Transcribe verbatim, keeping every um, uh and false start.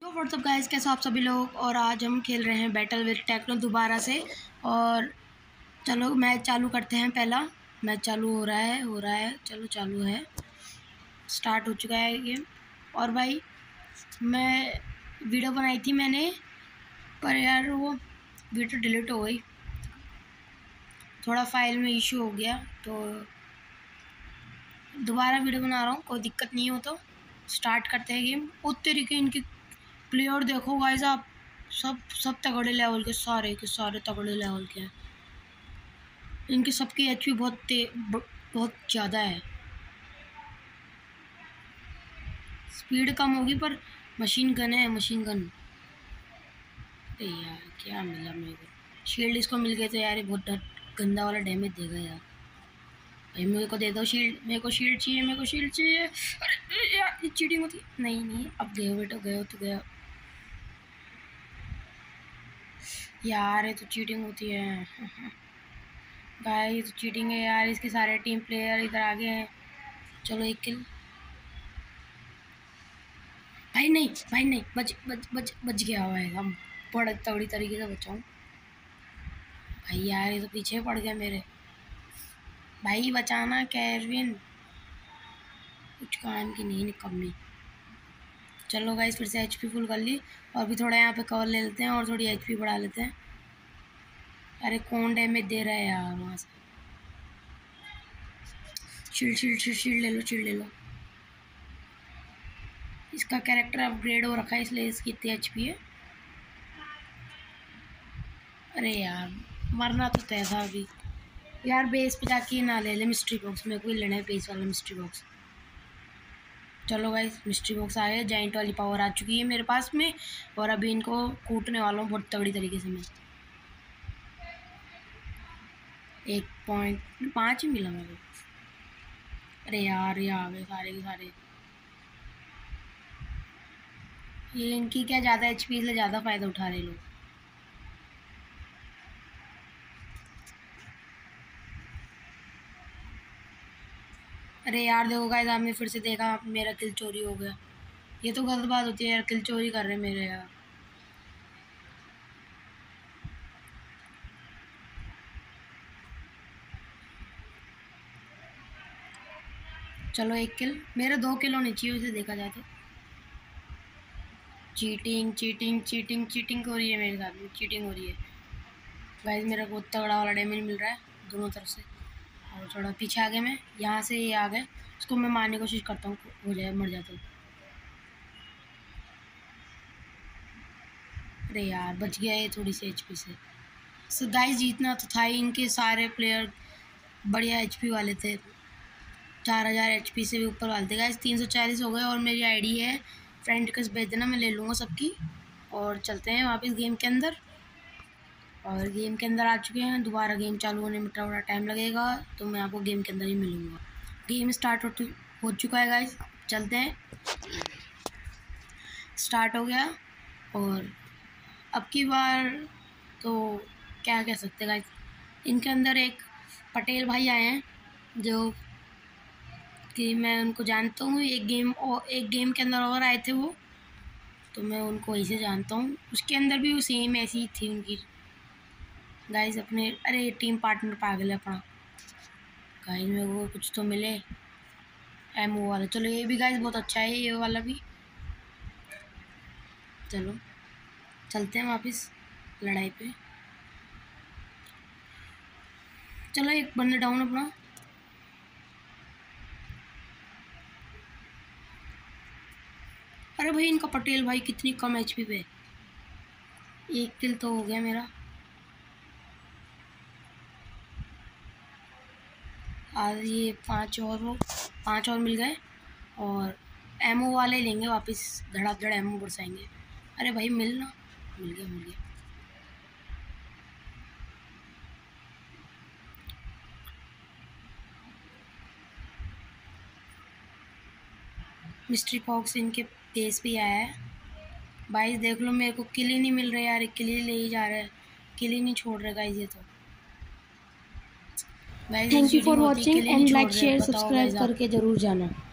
तो WhatsApp guys, कैसे आप सभी लोग। और आज हम खेल रहे हैं बैटल विद टेक्नो दोबारा से। और चलो मैच चालू करते हैं। पहला मैच चालू हो रहा है हो रहा है चलो चालू है, स्टार्ट हो चुका है गेम। और भाई मैं वीडियो बनाई थी मैंने, पर यार वो वीडियो डिलीट हो गई, थोड़ा फाइल में इशू हो गया, तो दोबारा वीडियो बना रहा हूँ। कोई दिक्कत नहीं हो तो स्टार्ट करते हैं गेम। उस तरीके इनकी प्लेयर देखो गाइस आप, सब सब तगड़े लेवल के, सारे के सारे तगड़े लेवल के हैं। इनके सबकी एचपी बहुत ते बहुत ज़्यादा है। स्पीड कम होगी पर मशीन गन है, मशीन गन। अरे यार क्या मिला मेरे को, शील्ड इसको मिल गए थे यार। ये बहुत गंदा वाला डैमेज देगा यार। भाई मेरे को दे दो शील्ड, मेरे को शील्ड चाहिए, मेरे को शील्ड चाहिए। अरे यार ये चीटिंग होती नहीं नहीं। अब गए बेटा, गए तो गया यार, ये तो चीटिंग होती है भाई, ये तो चीटिंग है यार। इसके सारे टीम प्लेयर इधर आगे हैं। चलो एक किल। भाई नहीं भाई नहीं, बच बच बच बच गया हुआ है। हम बड़ा तगड़ी तरीके से बचाऊं भाई। यार ये तो पीछे पड़ गया मेरे। भाई बचाना कैरविन, कुछ काम की नहीं निकम्मी। चलो गाइस फिर से एचपी फुल कर ली, और भी थोड़ा यहाँ पे कवर ले लेते हैं और थोड़ी एचपी बढ़ा लेते हैं। अरे कौन डैमेज दे रहा है यार वहाँ से। शील्ड शील्ड शील्ड शील्ड ले लो, शील्ड ले लो। इसका कैरेक्टर अपग्रेड हो रखा है इसलिए इसकी इतनी एचपी है। अरे यार मरना तो तय था अभी यार। बेस पे जाके ना ले ले मिस्ट्री बॉक्स, मेरे को ही लेना है बेस वाला मिस्ट्री बॉक्स। चलो गाइस मिस्ट्री बॉक्स आ गया, जाइंट वाली पावर आ चुकी है मेरे पास में, और अभी इनको कूटने वाला हूँ बहुत तगड़ी तरीके से मैं। एक पॉइंट पाँच ही मिला मेरे को। अरे यार ये आ गए सारे के सारे। ये इनकी क्या ज़्यादा एच पी, इसलिए ज़्यादा फ़ायदा उठा रहे लोग। अरे यार देखो गाइस, आपने फिर से देखा मेरा किल चोरी हो गया। ये तो गलत बात होती है यार, किल चोरी कर रहे हैं मेरे यार। चलो एक किल, मेरे दो किल होने चाहिए उसे देखा जाए तो। चीटिंग चीटिंग चीटिंग चीटिंग हो रही है मेरे साथ में, चीटिंग हो रही है गाइस। मेरा बहुत तगड़ा वाला डैमेज मिल रहा है दोनों तरफ से। और थोड़ा पीछे आ गए मैं, यहाँ से ये आ गए, इसको मैं मारने की कोशिश करता हूँ, हो जाए मर जाता हूँ। अरे यार बच गया ये थोड़ी सी एचपी से। सो गाइस जीतना तो था ही, इनके सारे प्लेयर बढ़िया एचपी वाले थे, चार हज़ार एच पी से भी ऊपर वाले थे गाइस। तीन सौ चालीस हो गए, और मेरी आईडी है, फ्रेंड रिक्वेस्ट भेज देना, मैं ले लूँगा सबकी। और चलते हैं वापस गेम के अंदर। और गेम के अंदर आ चुके हैं, दोबारा गेम चालू होने में थोड़ा टाइम लगेगा, तो मैं आपको गेम के अंदर ही मिलूँगा। गेम स्टार्ट हो हो चुका है गाइस, चलते हैं। स्टार्ट हो गया, और अब की बार तो क्या कह सकते हैं गाइस, इनके अंदर एक पटेल भाई आए हैं जो कि मैं उनको जानता हूँ। एक गेम और एक गेम के अंदर और आए थे वो, तो मैं उनको ऐसे जानता हूँ। उसके अंदर भी वो सेम ऐसी ही थी उनकी गाइस अपने। अरे टीम पार्टनर पागल है अपना गाइस, मेरे को कुछ तो मिले एमओ वाला। चलो ये भी गाइस बहुत अच्छा है, ये वाला भी। चलो चलते हैं वापस लड़ाई पे। चलो एक बंदा डाउन अपना। अरे भाई इनका पटेल भाई कितनी कम एचपी पे। एक किल तो हो गया मेरा। आज ये पांच और वो पांच और मिल गए, और एमओ वाले लेंगे वापस, धड़ाधड़ एमओ बरसाएंगे। अरे भाई मिल ना, मिल गया मिल गया। मिस्ट्री बॉक्स इनके पेस पे आया है भाई। देख लो मेरे को किल ही नहीं मिल रहा यार, किल ही ले ही जा रहा है, किल ही नहीं छोड़ रहे गाइस ये तो। Thank you for watching and like share subscribe करके जरूर जाना।